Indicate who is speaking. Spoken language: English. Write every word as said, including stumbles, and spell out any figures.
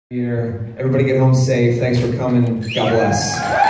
Speaker 1: Everybody get home safe. Thanks for coming. God bless.